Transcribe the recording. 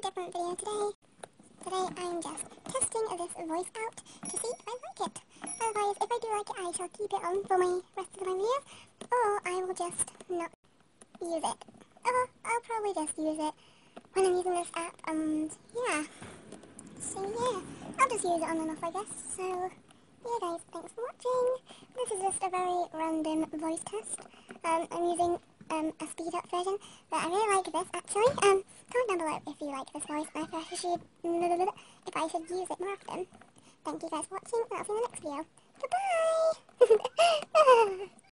different video today. Today I'm just testing this voice out to see if I like it. Otherwise, if I do like it, I shall keep it on for my rest of my videos, or I will just not use it. Or I'll probably just use it when I'm using this app, and yeah. So yeah, I'll just use it on and off, I guess. So yeah guys, thanks for watching. This is just a very random voice test. I'm using a speed up version, but I really like this actually. Comment down below if you like this voice and if I should use it more often. Thank you guys for watching, and I'll see you in the next video. Goodbye!